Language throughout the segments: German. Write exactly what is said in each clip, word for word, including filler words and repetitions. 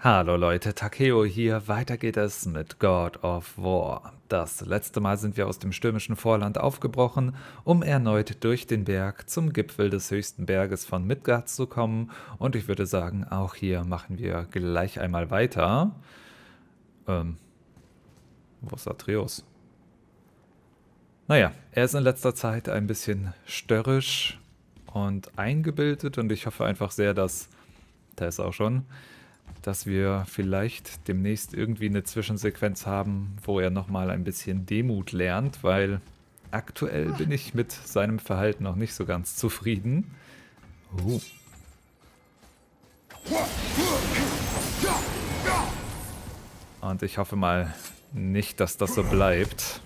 Hallo Leute, Takeo hier. Weiter geht es mit God of War. Das letzte Mal sind wir aus dem stürmischen Vorland aufgebrochen, um erneut durch den Berg zum Gipfel des höchsten Berges von Midgard zu kommen. Und ich würde sagen, auch hier machen wir gleich einmal weiter. Ähm, wo ist Atreus? Naja, er ist in letzter Zeit ein bisschen störrisch und eingebildet und ich hoffe einfach sehr, dass, da ist auch schon, dass wir vielleicht demnächst irgendwie eine Zwischensequenz haben, wo er nochmal ein bisschen Demut lernt, weil aktuell bin ich mit seinem Verhalten noch nicht so ganz zufrieden. Uh. Und ich hoffe mal nicht, dass das so bleibt.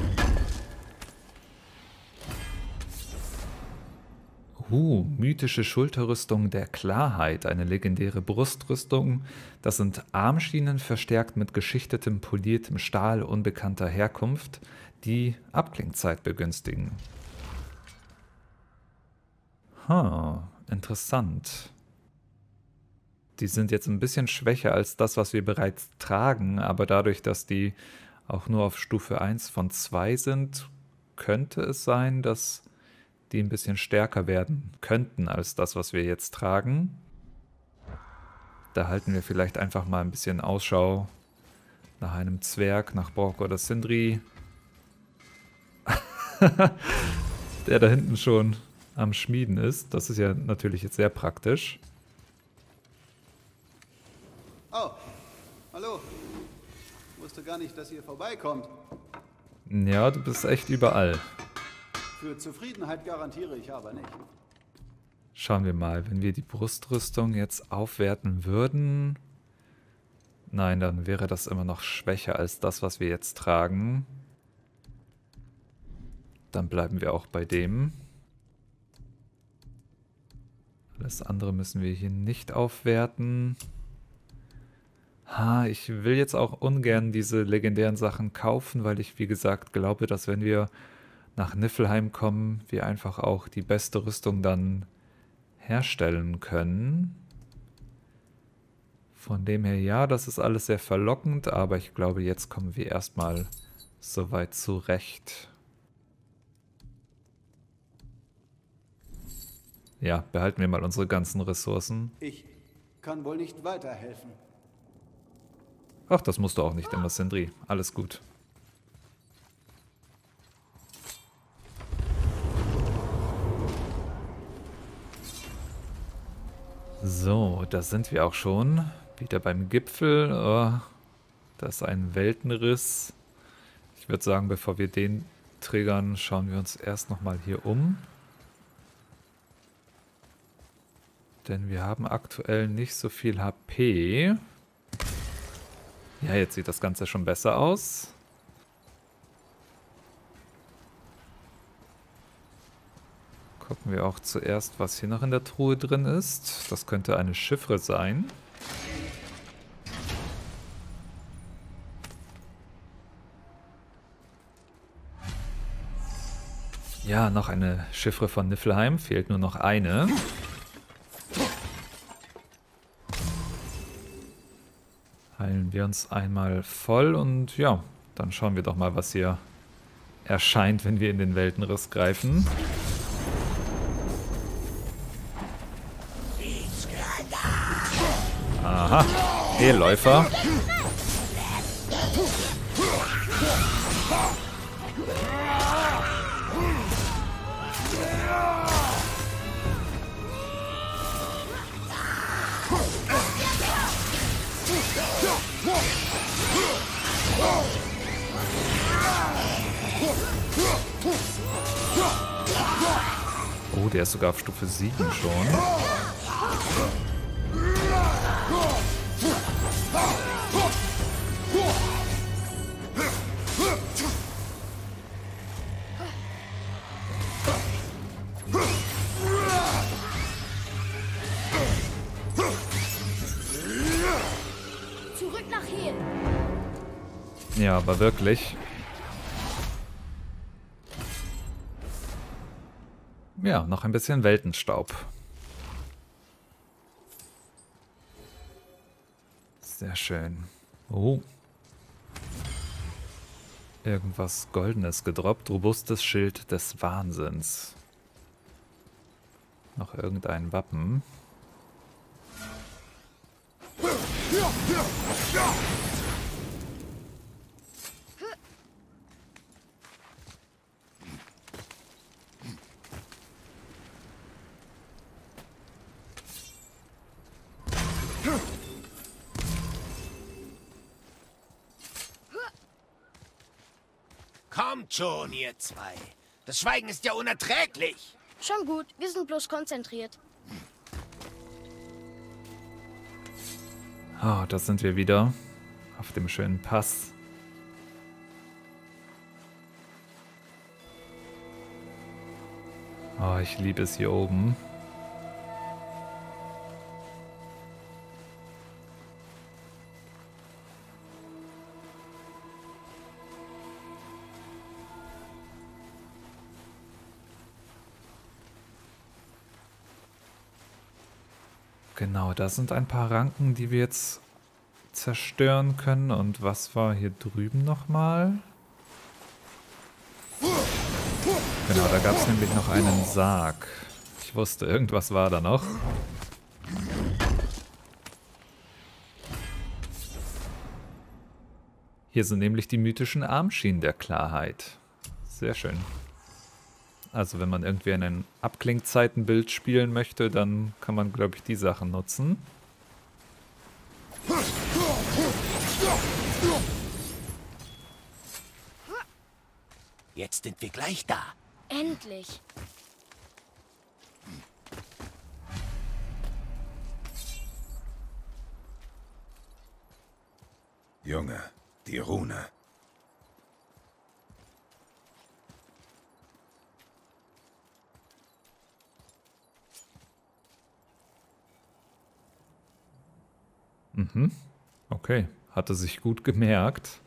Uh, mythische Schulterrüstung der Klarheit, eine legendäre Brustrüstung. Das sind Armschienen verstärkt mit geschichtetem, poliertem Stahl unbekannter Herkunft, die Abklingzeit begünstigen. Hm, interessant. Die sind jetzt ein bisschen schwächer als das, was wir bereits tragen, aber dadurch, dass die auch nur auf Stufe eins von zwei sind, könnte es sein, dass die ein bisschen stärker werden könnten als das, was wir jetzt tragen. Da halten wir vielleicht einfach mal ein bisschen Ausschau nach einem Zwerg, nach Borg oder Sindri. Der da hinten schon am Schmieden ist. Das ist ja natürlich jetzt sehr praktisch. Oh, hallo. Ich wusste gar nicht, dass ihr vorbeikommt. Ja, du bist echt überall. Für Zufriedenheit garantiere ich aber nicht. Schauen wir mal, wenn wir die Brustrüstung jetzt aufwerten würden. Nein, dann wäre das immer noch schwächer als das, was wir jetzt tragen. Dann bleiben wir auch bei dem. Alles andere müssen wir hier nicht aufwerten. Ha, ich will jetzt auch ungern diese legendären Sachen kaufen, weil ich, wie gesagt, glaube, dass wenn wir nach Niflheim kommen, wir einfach auch die beste Rüstung dann herstellen können. Von dem her, ja, das ist alles sehr verlockend, aber ich glaube, jetzt kommen wir erstmal soweit zurecht. Ja, behalten wir mal unsere ganzen Ressourcen. Ich kann wohl nicht weiterhelfen. Ach, das musst du auch nicht immer, Sindri. Alles gut. So, da sind wir auch schon. Wieder beim Gipfel. Oh, da ist ein Weltenriss. Ich würde sagen, bevor wir den triggern, schauen wir uns erst nochmal hier um. Denn wir haben aktuell nicht so viel H P. Ja, jetzt sieht das Ganze schon besser aus. Gucken wir auch zuerst, was hier noch in der Truhe drin ist. Das könnte eine Chiffre sein. Ja, noch eine Chiffre von Niflheim. Fehlt nur noch eine. Heilen wir uns einmal voll und ja, dann schauen wir doch mal, was hier erscheint, wenn wir in den Weltenriss greifen. Aha, Hehlläufer. Oh, der ist sogar auf Stufe sieben schon. Zurück nach hier. Ja, aber wirklich. Ja, noch ein bisschen Weltenstaub. Sehr schön. Oh. Irgendwas Goldenes gedroppt. Robustes Schild des Wahnsinns. Noch irgendein Wappen. Kommt schon, ihr zwei. Das Schweigen ist ja unerträglich. Schon gut, wir sind bloß konzentriert. Ah, oh, da sind wir wieder. Auf dem schönen Pass. Oh, ich liebe es hier oben. Genau, da sind ein paar Ranken, die wir jetzt zerstören können. Und was war hier drüben nochmal? Genau, da gab es nämlich noch einen Sarg. Ich wusste, irgendwas war da noch. Hier sind nämlich die mythischen Armschienen der Klarheit. Sehr schön. Also wenn man irgendwie ein Abklingzeitenbild spielen möchte, dann kann man, glaube ich, die Sachen nutzen. Jetzt sind wir gleich da. Endlich. Junge, die Rune. Mhm. Okay, hatte sich gut gemerkt.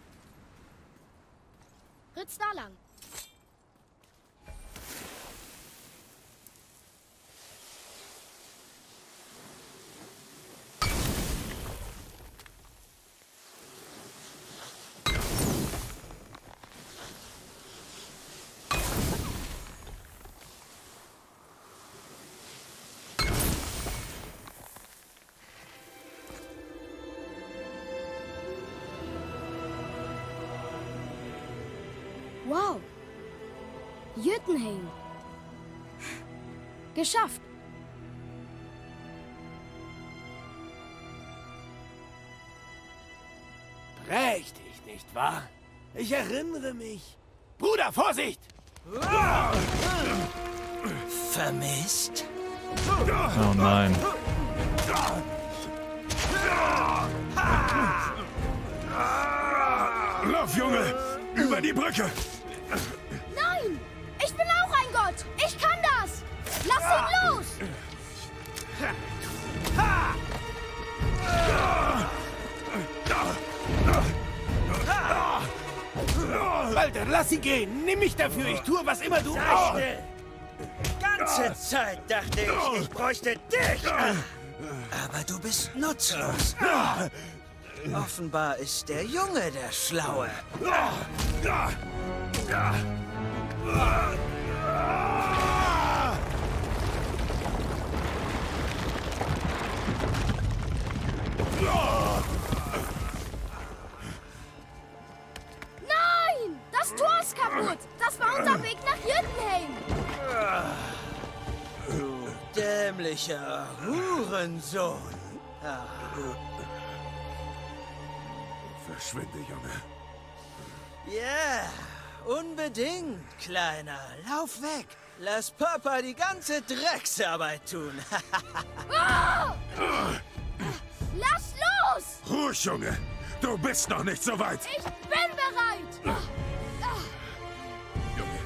Ritz da lang. Wow. Jötunheim. Geschafft. Prächtig, nicht wahr? Ich erinnere mich. Bruder, Vorsicht! Vermisst? Oh nein. Lauf, Junge! Über die Brücke! Nein! Ich bin auch ein Gott! Ich kann das! Lass ihn los! Walter, lass sie gehen! Nimm mich dafür! Ich tue, was immer du... Oh. Ganze Zeit dachte ich, ich bräuchte dich. Aber du bist nutzlos. Offenbar ist der Junge der Schlaue. Nein! Das Tor ist kaputt! Das war unser Weg nach Jötunheim! Du dämlicher Hurensohn. Verschwinde, Junge. Ja, yeah, unbedingt, Kleiner. Lauf weg. Lass Papa die ganze Drecksarbeit tun. Lass los! Ruhig, Junge. Du bist noch nicht so weit. Ich bin bereit! Junge.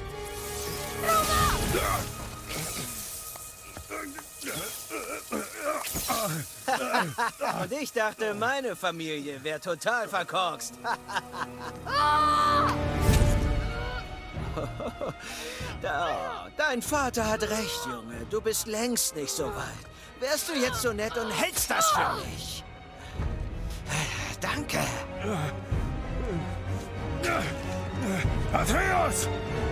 Und ich dachte, meine Familie wäre total verkorkst. Da, dein Vater hat recht, Junge. Du bist längst nicht so weit. Wärst du jetzt so nett und hältst das für mich? Danke. Atreus!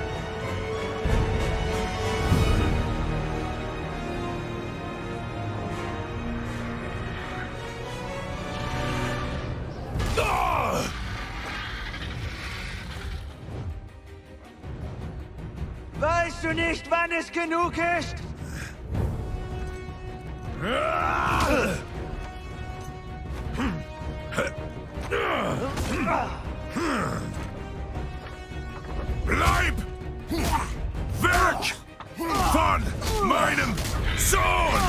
Weißt du nicht, wann es genug ist? Bleib weg von meinem Sohn!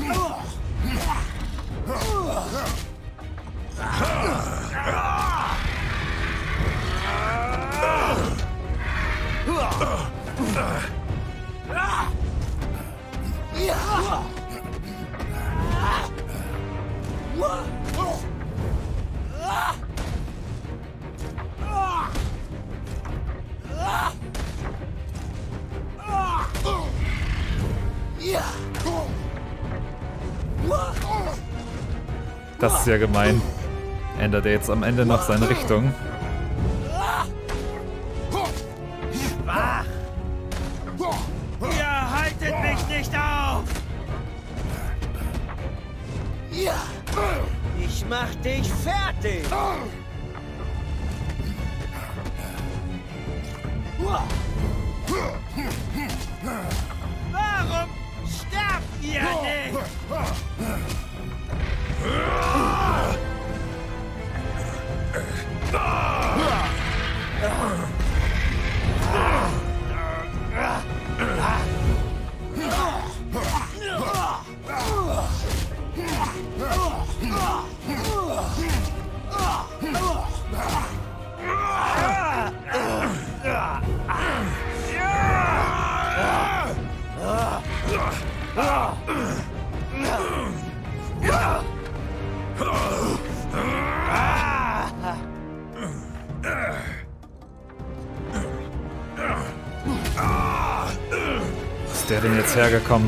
Das ist ja gemein. Ändert er jetzt am Ende noch seine Richtung? Schwach! Ihr haltet mich nicht auf! Ich mach dich fertig! Warum sterbt ihr nicht? Wo ist der denn jetzt hergekommen?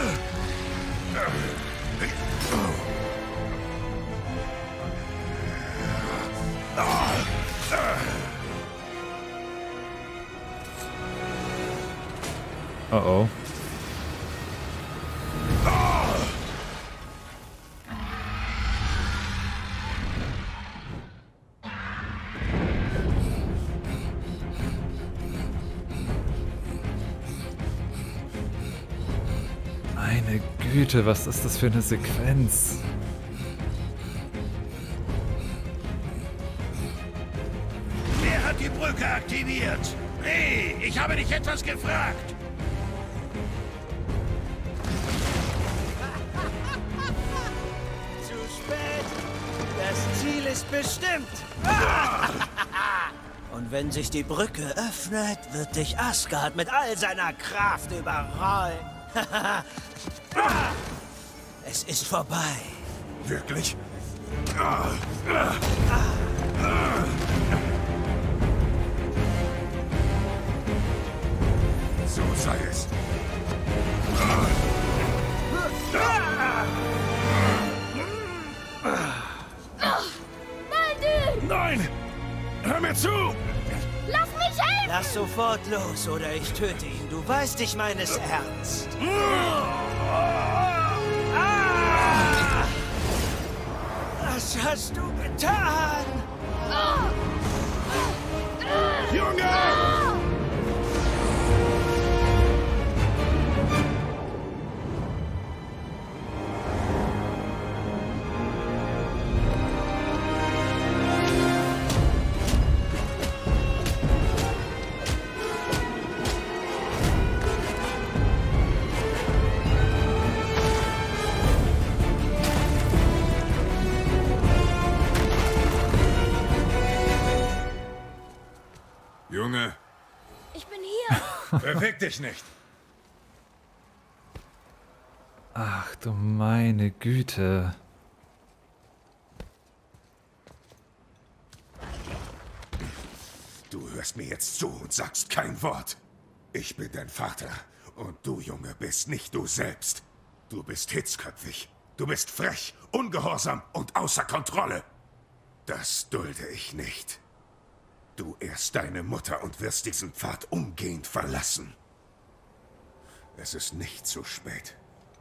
Oh oh. Meine Güte, was ist das für eine Sequenz? Wer hat die Brücke aktiviert? Hey, ich habe dich etwas gefragt. Zu spät! Das Ziel ist bestimmt! Und wenn sich die Brücke öffnet, wird dich Asgard mit all seiner Kraft überrollen. Es ist vorbei. Wirklich? So sei es. Baldur! Nein! Hör mir zu! Lass mich helfen! Lass sofort los oder ich töte ihn. Du weißt, ich meine es ernst. Was hast du getan? Junge! Junge, Ich bin hier. beweg dich nicht. Ach du meine Güte. Du hörst mir jetzt zu und sagst kein Wort. Ich bin dein Vater und du, Junge, bist nicht du selbst. Du bist hitzköpfig. Du bist frech, ungehorsam und außer Kontrolle. Das dulde ich nicht. Du ehrst deine Mutter und wirst diesen Pfad umgehend verlassen. Es ist nicht zu spät.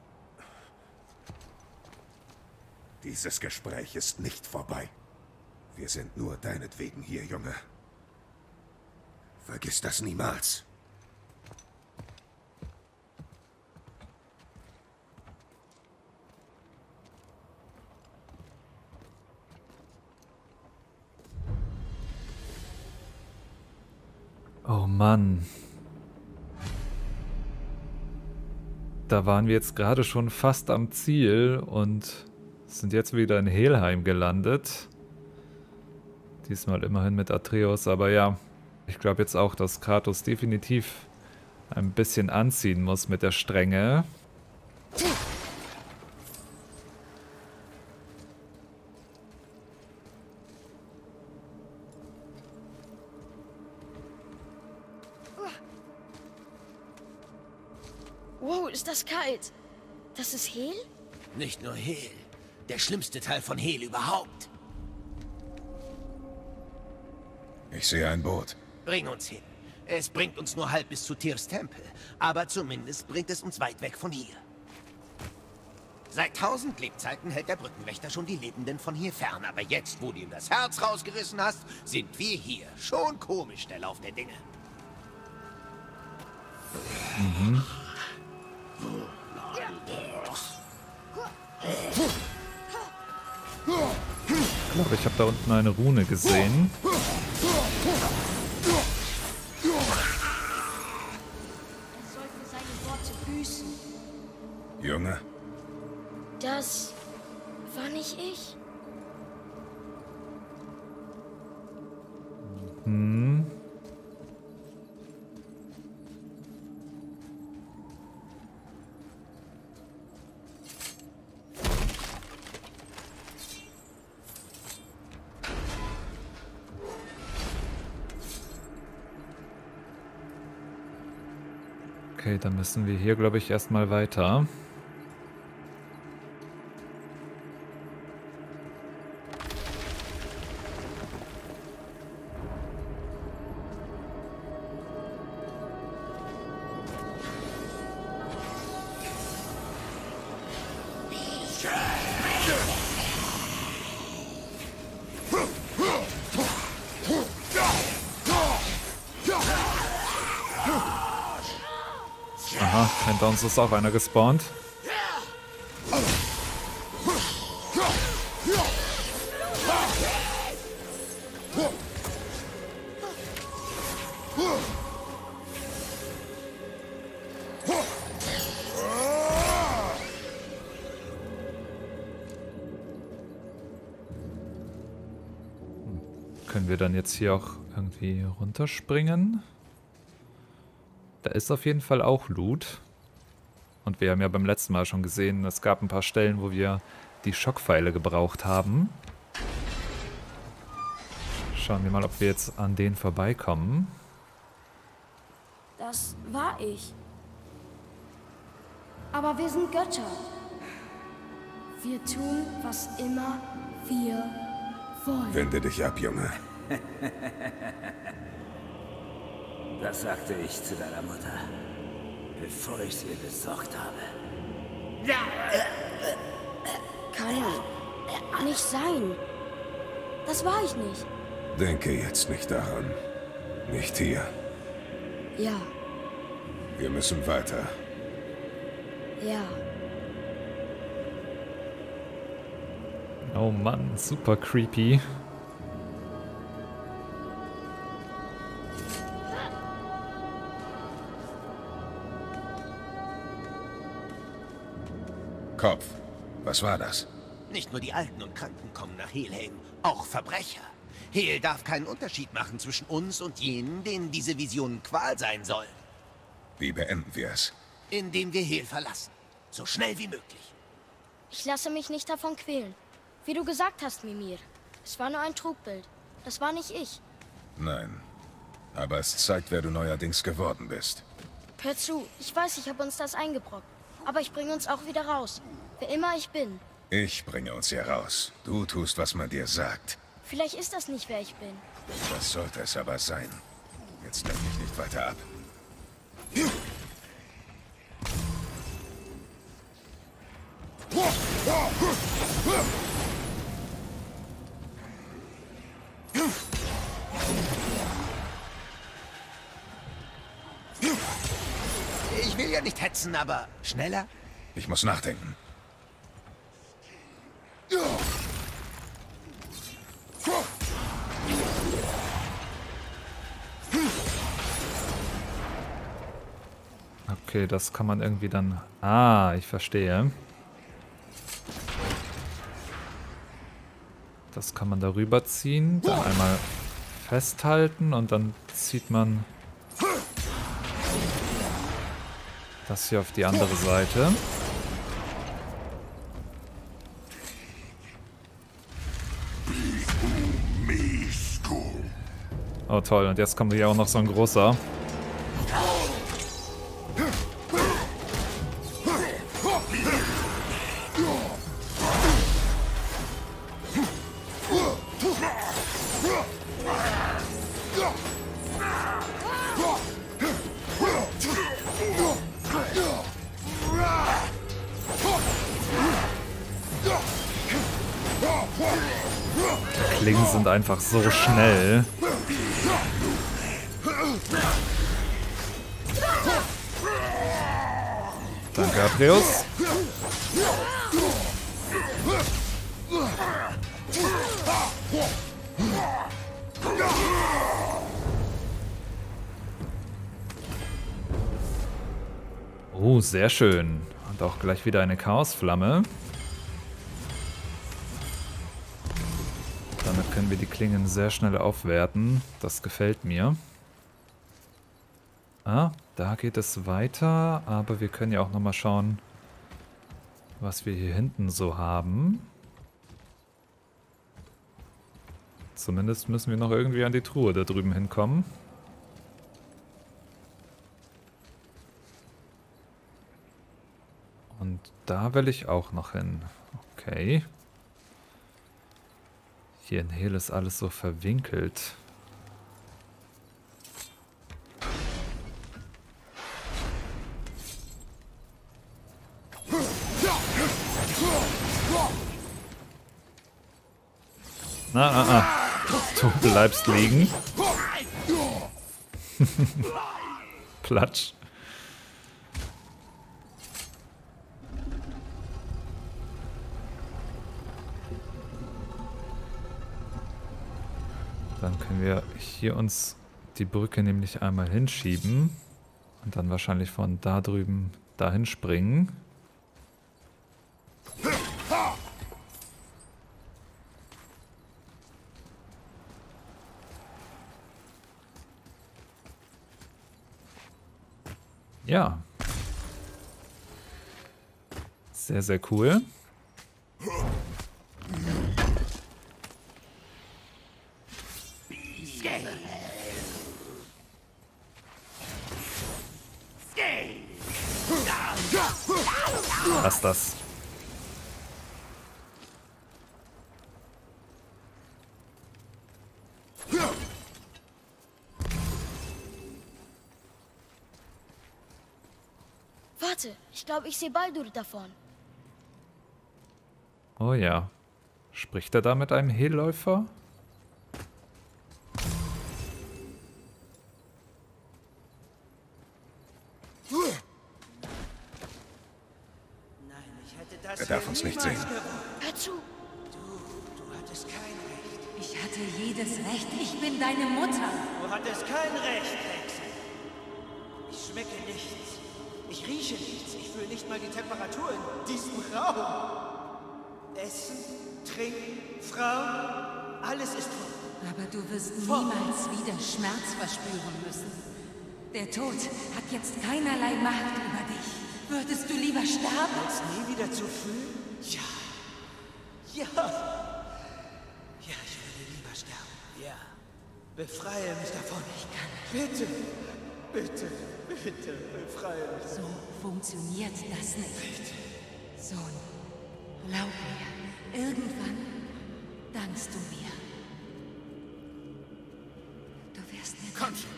Dieses Gespräch ist nicht vorbei. Wir sind nur deinetwegen hier, Junge. Vergiss das niemals. Oh Mann. Da waren wir jetzt gerade schon fast am Ziel und sind jetzt wieder in Helheim gelandet. Diesmal immerhin mit Atreus, aber ja, ich glaube jetzt auch, dass Kratos definitiv ein bisschen anziehen muss mit der Strenge. Wow, ist das kalt. Das ist Hel? Nicht nur Hel. Der schlimmste Teil von Hel überhaupt. Ich sehe ein Boot. Bring uns hin. Es bringt uns nur halb bis zu Tyrs Tempel. Aber zumindest bringt es uns weit weg von hier. Seit tausend Lebzeiten hält der Brückenwächter schon die Lebenden von hier fern. Aber jetzt, wo du ihm das Herz rausgerissen hast, sind wir hier. Schon komisch, der Lauf der Dinge. Mhm. Ich glaube, ich habe da unten eine Rune gesehen. Er soll für seine Worte büßen. Junge, Das war nicht ich. Hm. Okay, dann müssen wir hier, glaube ich, erstmal weiter. Aha, hinter uns ist auch einer gespawnt. Können wir dann jetzt hier auch irgendwie runterspringen? Da ist auf jeden Fall auch Loot. Und wir haben ja beim letzten Mal schon gesehen, es gab ein paar Stellen, wo wir die Schockpfeile gebraucht haben. Schauen wir mal, ob wir jetzt an denen vorbeikommen. Das war ich. Aber wir sind Götter. Wir tun, was immer wir wollen. wende dich ab, Junge. Das sagte ich zu deiner Mutter, bevor ich sie besorgt habe. Kann nicht sein. Das war ich nicht. Denke jetzt nicht daran. Nicht hier. Ja, Wir müssen weiter. ja. Oh Mann, super creepy. Kopf, was war das? Nicht nur die Alten und Kranken kommen nach Helheim, auch Verbrecher. Hel darf keinen Unterschied machen zwischen uns und jenen, denen diese Visionen Qual sein sollen. Wie beenden wir es? Indem wir Hel verlassen. So schnell wie möglich. Ich lasse mich nicht davon quälen. Wie du gesagt hast, Mimir. Es war nur ein Trugbild. Das war nicht ich. Nein. Aber es zeigt, wer du neuerdings geworden bist. Hör zu, ich weiß, ich habe uns das eingebrockt. Aber ich bringe uns auch wieder raus. Wer immer ich bin. Ich bringe uns hier raus. Du tust, was man dir sagt. Vielleicht ist das nicht, wer ich bin. Das sollte es aber sein. Jetzt lenk mich nicht weiter ab. Ich will ja nicht hetzen, aber schneller? Ich muss nachdenken. Okay, das kann man irgendwie dann... Ah, ich verstehe. Das kann man darüber ziehen, dann einmal festhalten und dann zieht man das hier auf die andere Seite. Oh toll, und jetzt kommt hier auch noch so ein großer. Die Klingen sind einfach so schnell. Danke, Atreus. Oh, sehr schön. Und auch gleich wieder eine Chaosflamme. Damit können wir die Klingen sehr schnell aufwerten. Das gefällt mir. Ah, da geht es weiter, aber wir können ja auch nochmal schauen, was wir hier hinten so haben. Zumindest müssen wir noch irgendwie an die Truhe da drüben hinkommen. Und da will ich auch noch hin. Okay. Hier in Hel ist alles so verwinkelt. Na, na, na. Du bleibst liegen. Platsch. Dann können wir hier uns die Brücke nämlich einmal hinschieben und dann wahrscheinlich von da drüben dahin springen. Ja. Sehr, sehr cool. Was das? Warte, ich glaube, ich sehe Baldur davon. Oh ja. Spricht er da mit einem Helläufer? Er darf uns nicht sehen. Hör zu. Du, du hattest kein Recht. Ich hatte jedes Recht. Ich bin deine Mutter. Du hattest kein Recht, Hexe. Ich schmecke nichts. Ich rieche nichts. Ich fühle nicht mal die Temperatur in diesem Raum. Essen, Trinken, Frauen, alles ist voll. Aber du wirst niemals wieder Schmerz verspüren müssen. Der Tod hat jetzt keinerlei Macht über dich. Würdest du lieber sterben? Als nie wieder zu fühlen? Ja. Ja. Ja, ich würde lieber sterben. Ja. Befreie mich davon. Ich kann Bitte, bitte, bitte, befreie mich. So funktioniert das nicht. Bitte. Sohn, glaub mir, irgendwann dankst du mir. Komm schon.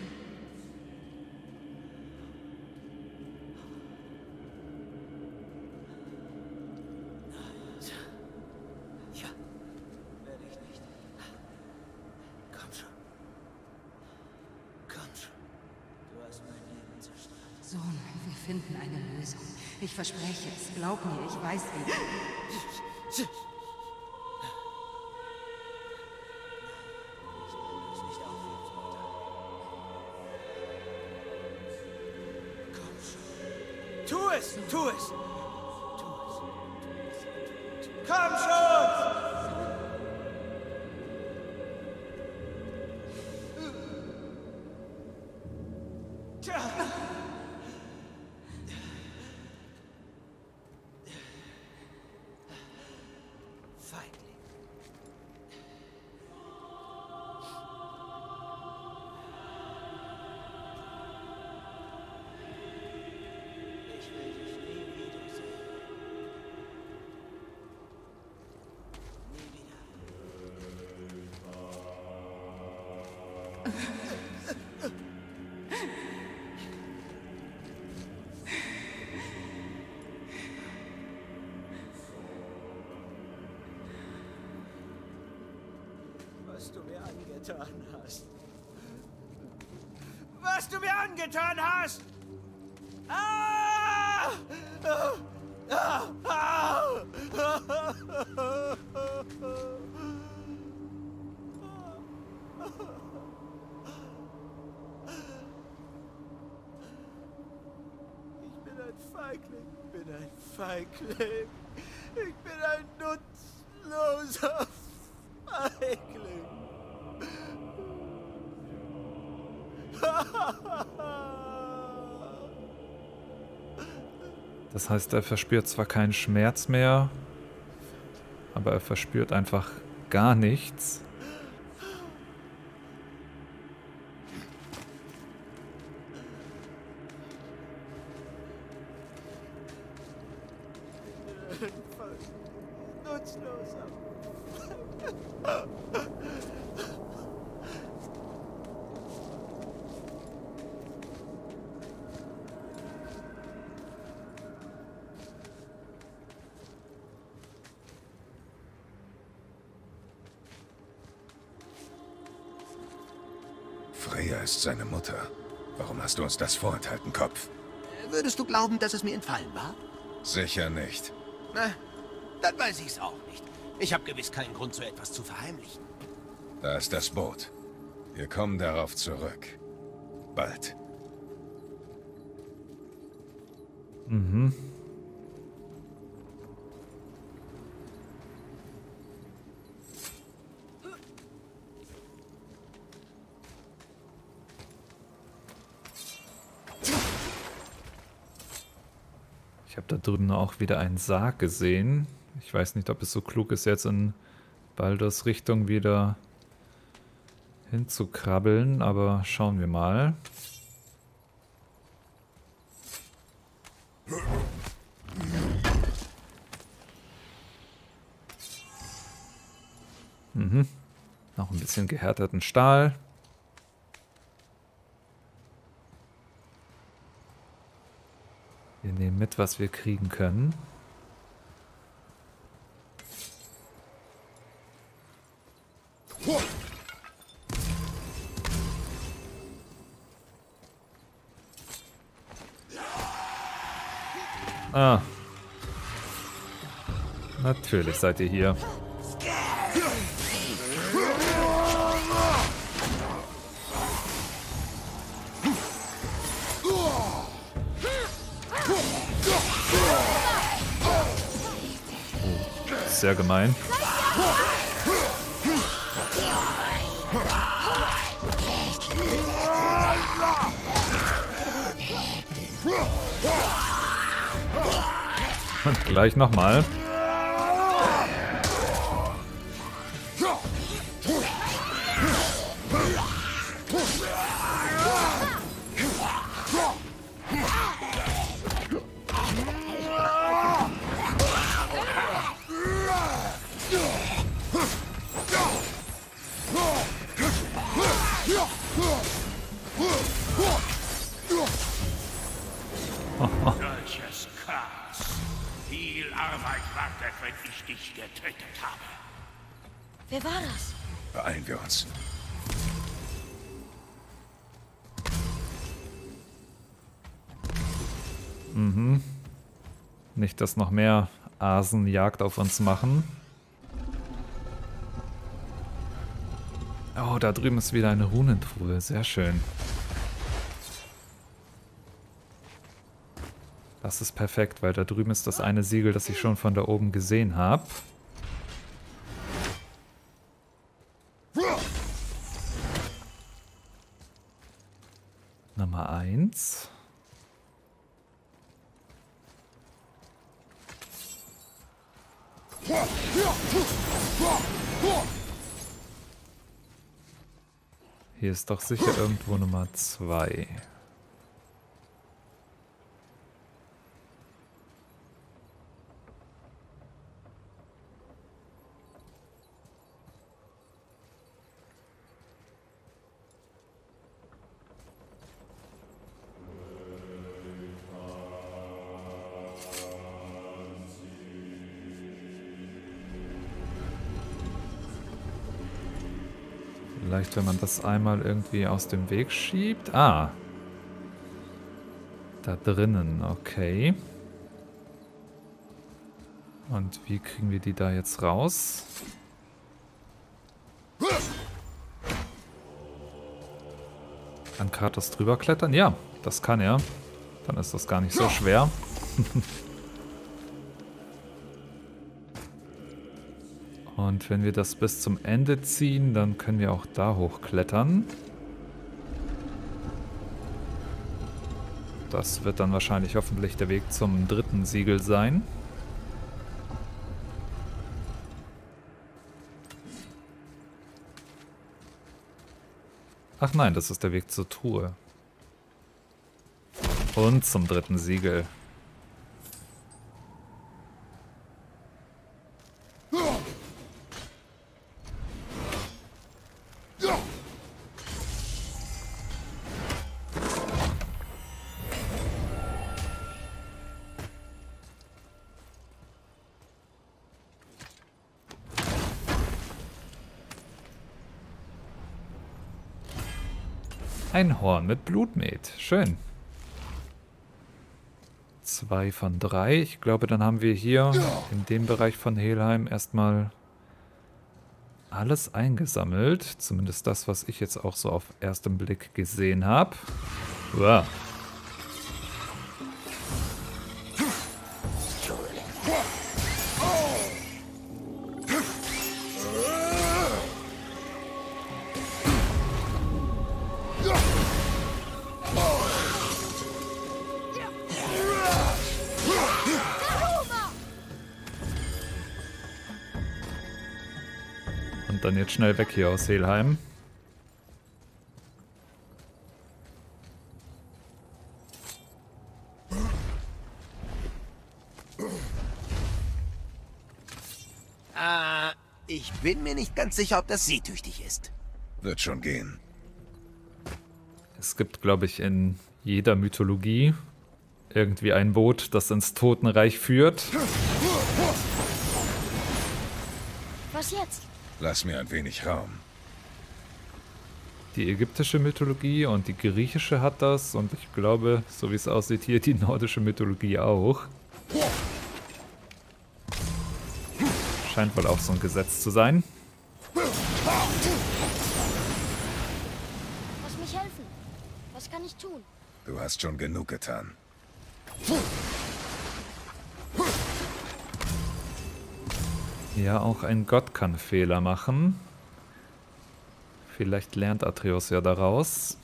Ja, werde ich nicht. Komm schon. Komm schon. Du hast mein Leben zerstört. Sohn, wir finden eine Lösung. Ich verspreche es. Glaub mir, ich weiß wie. Tu es! Tu es! Tu es! Komm schon! Tja! Feigling. Ich will dich nie wiedersehen. Nie wieder. Was du mir angetan hast. Was du mir angetan hast! Ah! Ah! Ah! Ah! Ich bin ein Feigling, ich bin ein Feigling. Ich bin ein nutzloser Feigling. Das heißt, er verspürt zwar keinen Schmerz mehr, aber er verspürt einfach gar nichts. Nutzloser. Freya ist seine Mutter. Warum hast du uns das vorenthalten, Kopf? Würdest du glauben, dass es mir entfallen war? Sicher nicht. Na, dann weiß ich's auch nicht. Ich habe gewiss keinen Grund, so etwas zu verheimlichen. Da ist das Boot. Wir kommen darauf zurück. Bald. Mhm. Ich habe da drüben auch wieder einen Sarg gesehen. Ich weiß nicht, ob es so klug ist, jetzt in Baldurs Richtung wieder hinzukrabbeln, aber schauen wir mal. Mhm. Noch ein bisschen gehärteten Stahl. Wir nehmen mit, was wir kriegen können. Ah. Natürlich seid ihr hier. Sehr gemein. Und gleich nochmal. Solches Chaos. Viel Arbeit wartet, wenn ich dich getötet habe. Wer war das? Beeilen wir uns. Mhm. Nicht, dass noch mehr Asen Jagd auf uns machen. Oh, da drüben ist wieder eine Runentruhe. Sehr schön. Das ist perfekt, weil da drüben ist das eine Siegel, das ich schon von da oben gesehen habe. Nummer eins. Hier ist doch sicher irgendwo Nummer zwei. Vielleicht, wenn man das einmal irgendwie aus dem Weg schiebt. Ah. Da drinnen, okay. Und wie kriegen wir die da jetzt raus? Kann Kratos drüber klettern? Ja, das kann er. Dann ist das gar nicht so schwer. Und wenn wir das bis zum Ende ziehen, dann können wir auch da hochklettern. Das wird dann wahrscheinlich hoffentlich der Weg zum dritten Siegel sein. Ach nein, das ist der Weg zur Truhe. Und zum dritten Siegel. Ein Horn mit Blutmet. Schön. Zwei von drei. Ich glaube, dann haben wir hier in dem Bereich von Helheim erstmal alles eingesammelt. Zumindest das, was ich jetzt auch so auf ersten Blick gesehen habe. Wow. Und dann jetzt schnell weg hier aus Helheim. Äh, ich bin mir nicht ganz sicher, ob das seetüchtig ist. Wird schon gehen. Es gibt, glaube ich, in jeder Mythologie irgendwie ein Boot, das ins Totenreich führt. Was jetzt? Lass mir ein wenig Raum. Die ägyptische Mythologie und die griechische hat das und ich glaube, so wie es aussieht hier, die nordische Mythologie auch. Scheint wohl auch so ein Gesetz zu sein. Lass mich helfen. Was kann ich tun? Du hast schon genug getan. Ja, auch ein Gott kann Fehler machen. Vielleicht lernt Atreus ja daraus.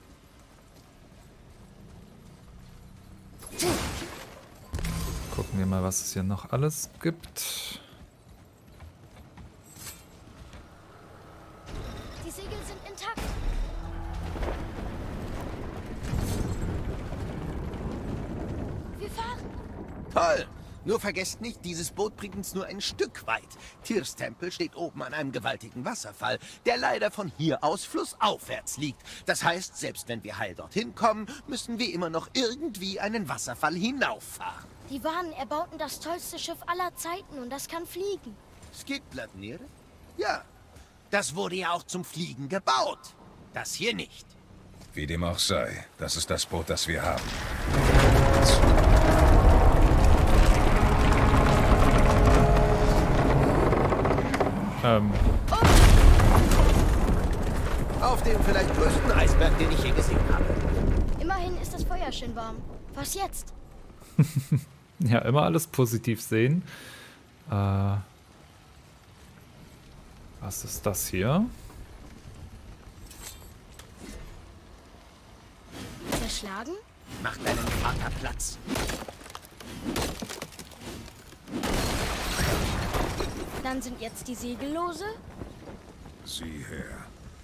Gucken wir mal, was es hier noch alles gibt. Die Segel sind intakt. Wir fahren. Toll! Nur vergesst nicht, dieses Boot bringt uns nur ein Stück weit. Tyrs Tempel steht oben an einem gewaltigen Wasserfall, der leider von hier aus flussaufwärts liegt. Das heißt, selbst wenn wir heil dorthin kommen, müssen wir immer noch irgendwie einen Wasserfall hinauffahren. Die Wanen erbauten das tollste Schiff aller Zeiten und das kann fliegen. Skidbladnir? Ja, das wurde ja auch zum Fliegen gebaut. Das hier nicht. Wie dem auch sei, das ist das Boot, das wir haben. Ähm. Auf dem vielleicht größten Eisberg, den ich je gesehen habe. Immerhin ist das Feuer schön warm. Was jetzt? Ja, immer alles positiv sehen. Äh, was ist das hier? Verschlagen? Mach deinen Vater Platz. Dann sind jetzt die Segel lose? Sieh her.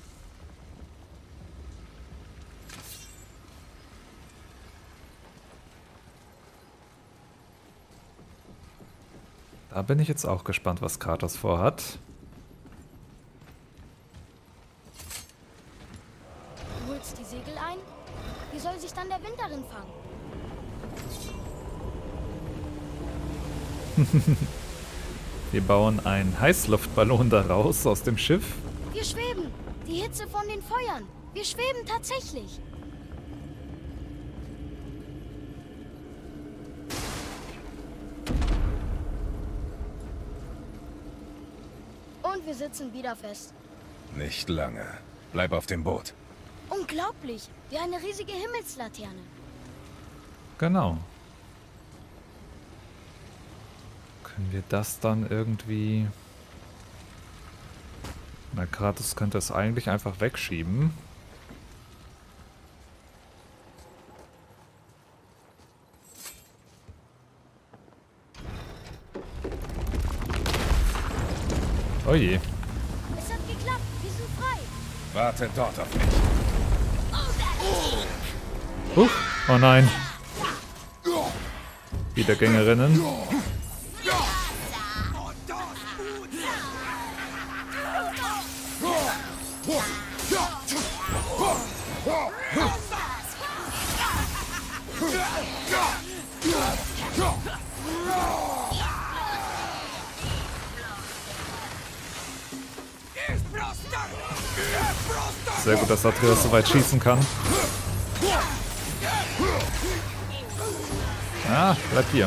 Da bin ich jetzt auch gespannt, was Kratos vorhat. Du holst die Segel ein? Wie soll sich dann der Wind darin fangen? Wir bauen einen Heißluftballon daraus aus dem Schiff. Wir schweben. Die Hitze von den Feuern. Wir schweben tatsächlich. Und wir sitzen wieder fest. Nicht lange. Bleib auf dem Boot. Unglaublich. Wie eine riesige Himmelslaterne. Genau. Können wir das dann irgendwie... Na, Kratos könnte es eigentlich einfach wegschieben. Oh je. Es hat geklappt. Wir sind frei. Warte dort auf mich. Huch. Oh nein. Wiedergängerinnen. Sehr gut, dass Atreus so weit schießen kann. Ah, bleib hier.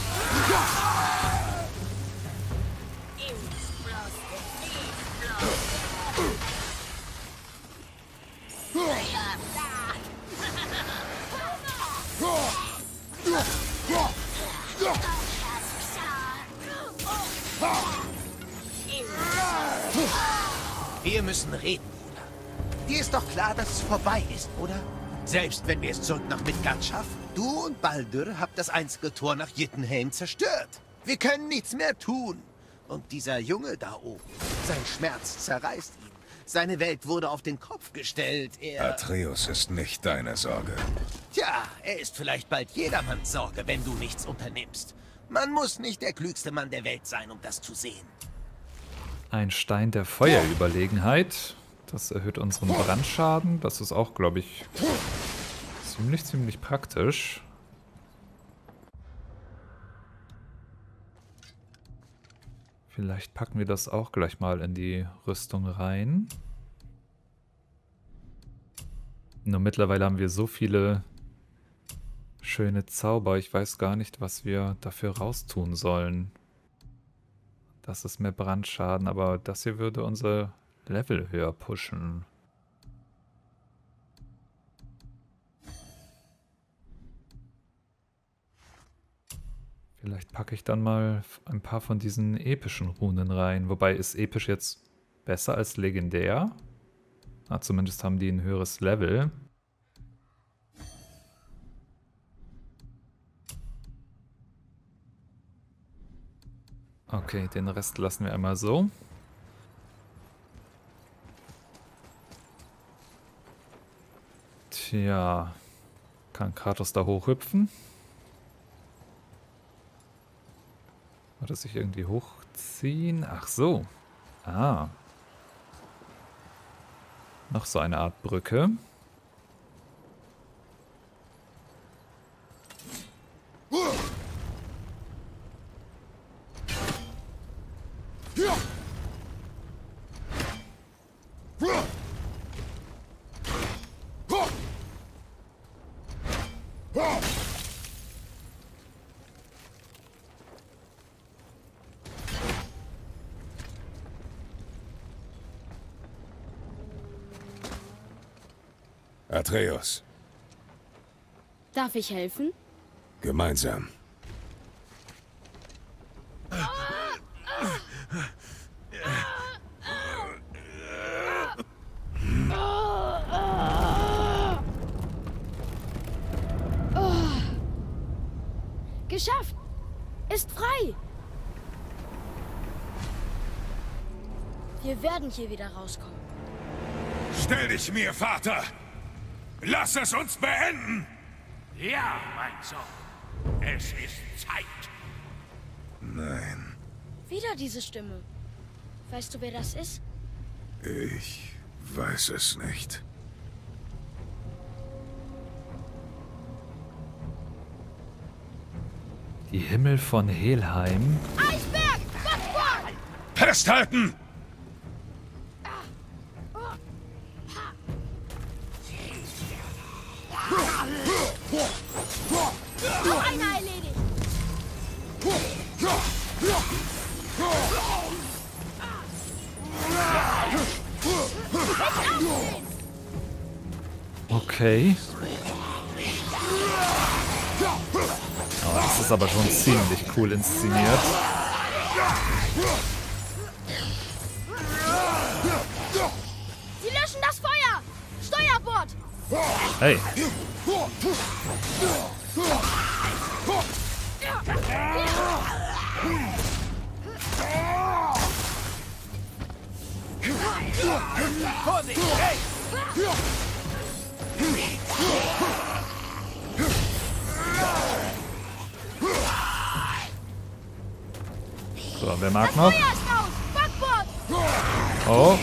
Wir müssen reden, Bruder. Dir ist doch klar, dass es vorbei ist, oder? Selbst wenn wir es zurück nach Midgard schaffen. Du und Baldur habt das einzige Tor nach Jotunheim zerstört. Wir können nichts mehr tun. Und dieser Junge da oben, sein Schmerz zerreißt ihn. Seine Welt wurde auf den Kopf gestellt. Er... Atreus ist nicht deine Sorge. Tja, er ist vielleicht bald jedermanns Sorge, wenn du nichts unternimmst. Man muss nicht der klügste Mann der Welt sein, um das zu sehen. Ein Stein der Feuerüberlegenheit. Das erhöht unseren Brandschaden. Das ist auch, glaube ich, ziemlich, ziemlich praktisch. Vielleicht packen wir das auch gleich mal in die Rüstung rein. Nur mittlerweile haben wir so viele schöne Zauber. Ich weiß gar nicht, was wir dafür raustun sollen. Das ist mehr Brandschaden, aber das hier würde unser Level höher pushen. Vielleicht packe ich dann mal ein paar von diesen epischen Runen rein. Wobei, ist episch jetzt besser als legendär? Ah, zumindest haben die ein höheres Level. Okay, den Rest lassen wir einmal so. Tja, kann Kratos da hochhüpfen? das sich irgendwie hochziehen? Ach so. Ah. Noch so eine Art Brücke. Atreus, Darf ich helfen? gemeinsam. Geschafft! Ist frei! Wir werden hier wieder rauskommen. Stell dich mir, Vater! Lass es uns beenden! Ja, mein Sohn. Es ist Zeit. Nein, Wieder diese Stimme. Weißt du, wer das ist? ich weiß es nicht. Die Himmel von Helheim. Eisberg! Gottfried! Festhalten! Noch einer erledigt! Okay. Oh, das ist aber schon ziemlich cool inszeniert. Sie löschen das Feuer! Steuerbord! Hey. Vorsicht! Hey! So, wer mag noch? Feuer ist aus! Backbord! Oh.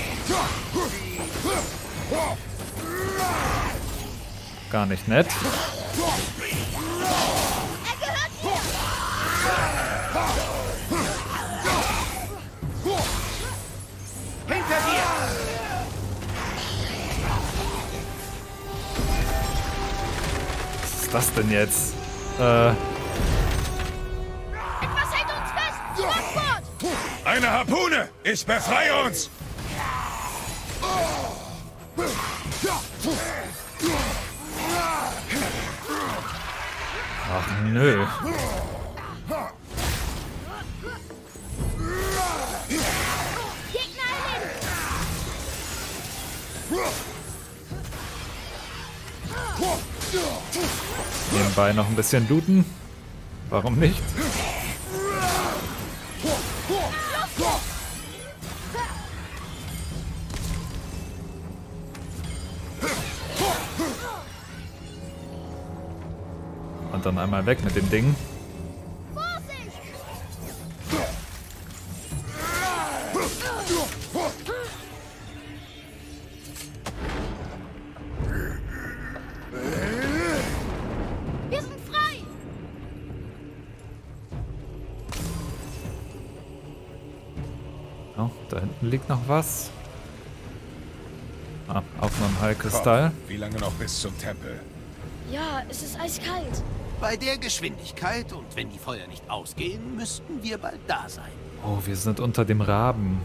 Gar nicht nett. Er gehört dir! Hinter dir! Was ist das denn jetzt? Äh, Etwas hält uns fest! Backbord! Eine Harpune! Ich befreie uns! ach nö. Gegner erledigt! Nebenbei noch ein bisschen looten. Warum nicht? Und dann einmal weg mit dem Ding. Vorsicht! Wir sind frei! Oh, da hinten liegt noch was. Ah, auch noch ein Heilkristall. Wie lange noch bis zum Tempel? Ja, es ist eiskalt. Bei der Geschwindigkeit und wenn die Feuer nicht ausgehen, müssten wir bald da sein. Oh, wir sind unter dem Raben.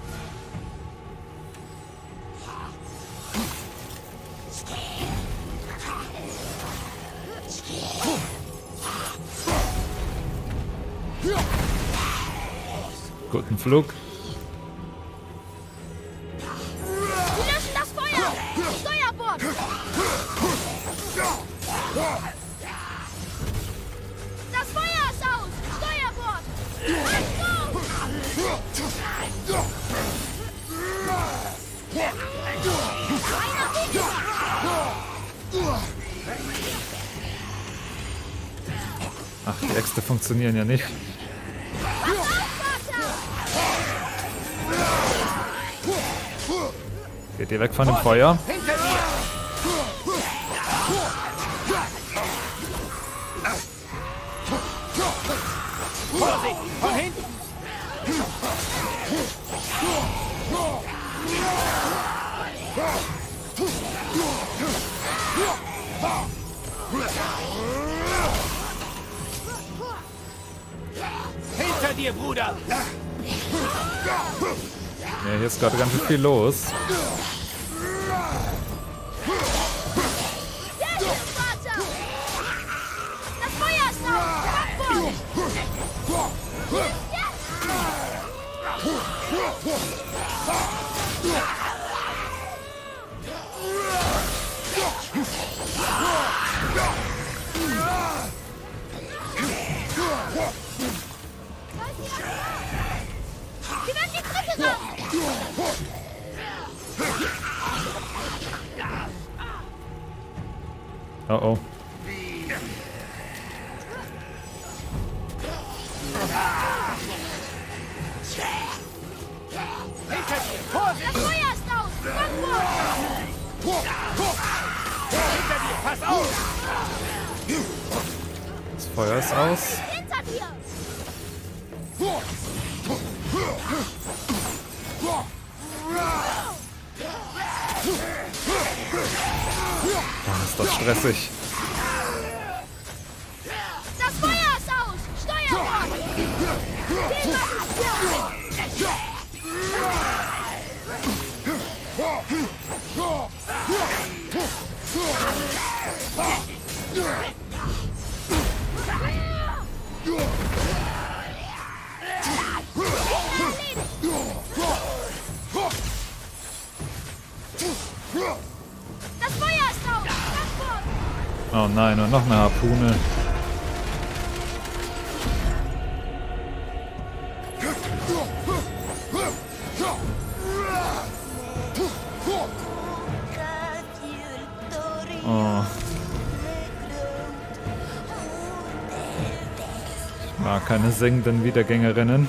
Guten Flug. Sie löschen das Feuer! Steuerbord! Das Feuer ist aus! Steuerbord! Achtung! Einer weniger! Ach, die Äxte funktionieren ja nicht. Was Geht ihr weg von dem Feuer? Hinter dir! Vorsicht! Von hinten! Hinter dir, Bruder! Ja, hier ist gerade ganz schön viel los. Vater! Das Feuer ist aus! Wir werden die Brücke raus! Oh oh. Hinter dir! Vorsicht! Das Feuer ist aus! Hinter dir! Pass auf! Das Feuer ist aus. Hinter dir! Oh, ist das stressig. Das Feuer ist aus! Steuerbord! Das Feuer ist aus! Oh nein, und noch eine Harpune. Oh. Ich mag keine singenden Wiedergängerinnen.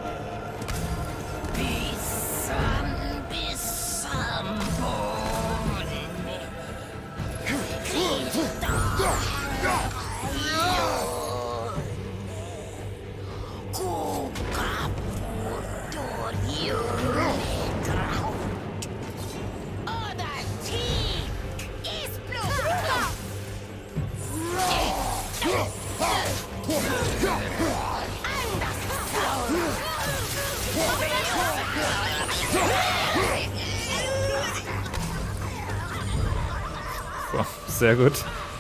So, sehr gut.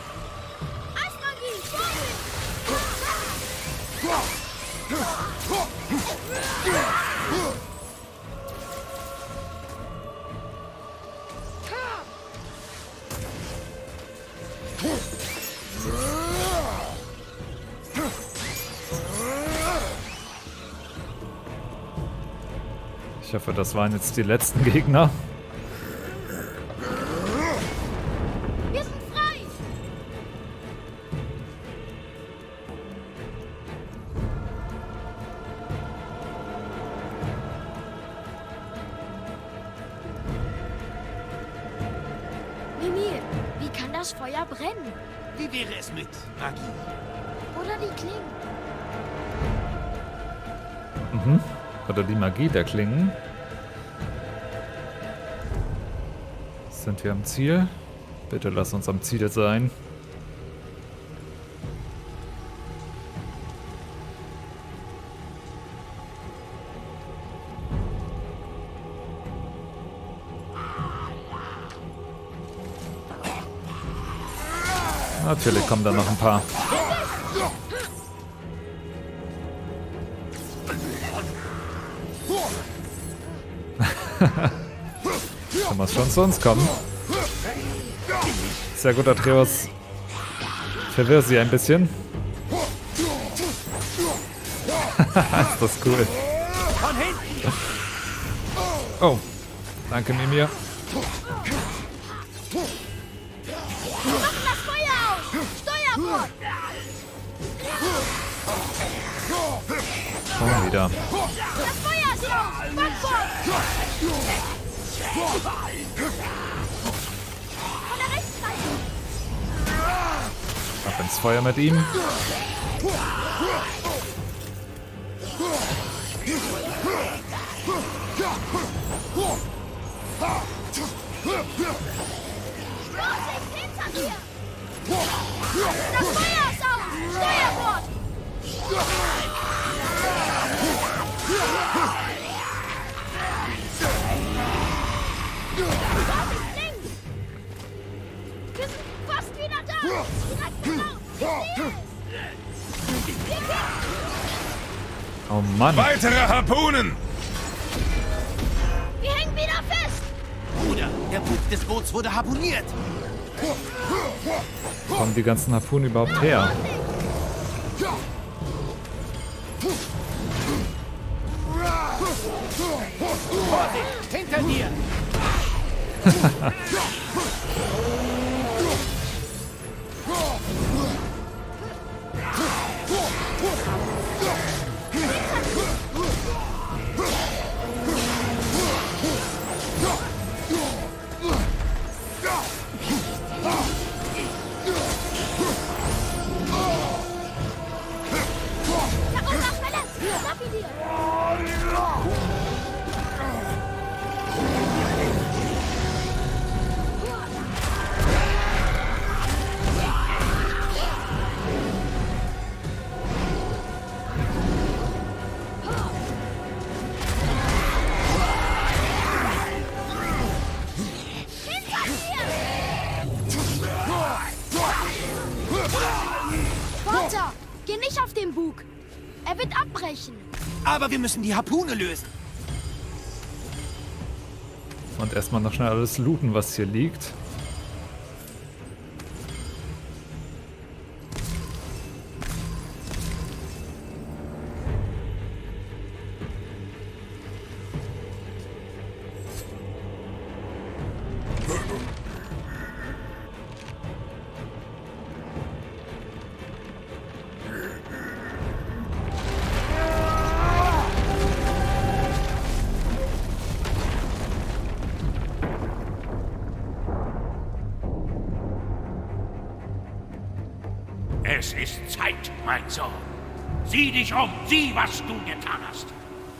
Ich hoffe, das waren jetzt die letzten Gegner. Wir sind frei! Mimir, wie kann das Feuer brennen? Wie wäre es mit Magie? Oder die Klingen? Mhm. Oder die Magie der Klingen. Sind wir am Ziel? Bitte lass uns am Ziel sein. Natürlich kommen da noch ein paar. Kann man schon zu uns kommen? Sehr gut, Atreus. Verwirr sie ein bisschen. Ist das cool. Oh, danke Mimir. Machen das Feuer aus! Steuerbord! Schon wieder. Das Feuer ist aus! Backbord! Von der Rechtsseite. Ab ins Feuer mit ihm. Vorsicht, hinter dir! Das Feuer ist aus! Steuerbord! Vorsicht, links! Wir sind fast wieder da! Direkt voraus! Ich sehe es! Oh Mann. Weitere Harpunen! Wir hängen wieder fest! Bruder, der Bug des Boots wurde harpuniert. Wo kommen die ganzen Harpunen überhaupt her? Vorsicht, hinter dir! Darunter verletzt! Lapide! Walter, geh nicht auf den Bug. Er wird abbrechen. Aber wir müssen die Harpune lösen. Und erstmal noch schnell alles looten, was hier liegt. Es ist Zeit, mein Sohn. Sieh dich um, sieh, was du getan hast.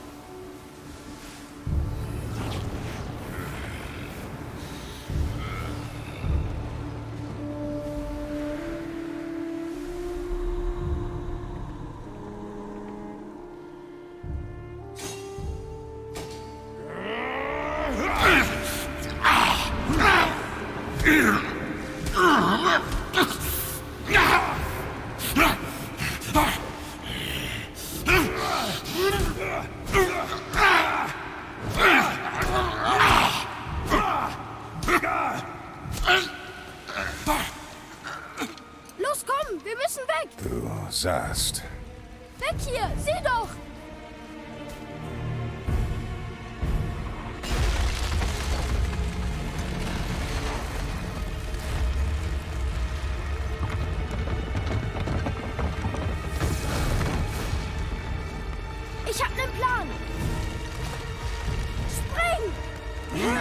Los, komm, wir müssen weg. Du sahst. Weg hier, sieh doch. Ich hab nen Plan. Spring!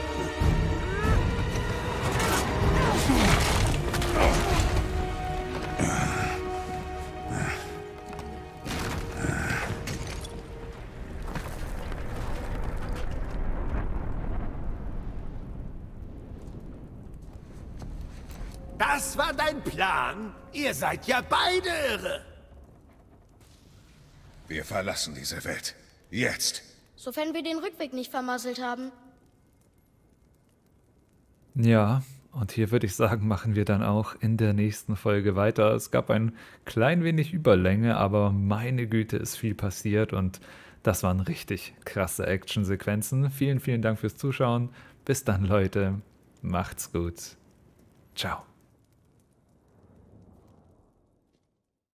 Das war dein Plan? Ihr seid ja beide irre. Wir verlassen diese Welt. Jetzt. Sofern wir den Rückweg nicht vermasselt haben. Ja, und hier würde ich sagen, machen wir dann auch in der nächsten Folge weiter. Es gab ein klein wenig Überlänge, aber meine Güte, ist viel passiert und das waren richtig krasse Actionsequenzen. Vielen, vielen Dank fürs Zuschauen. Bis dann, Leute. Macht's gut. Ciao.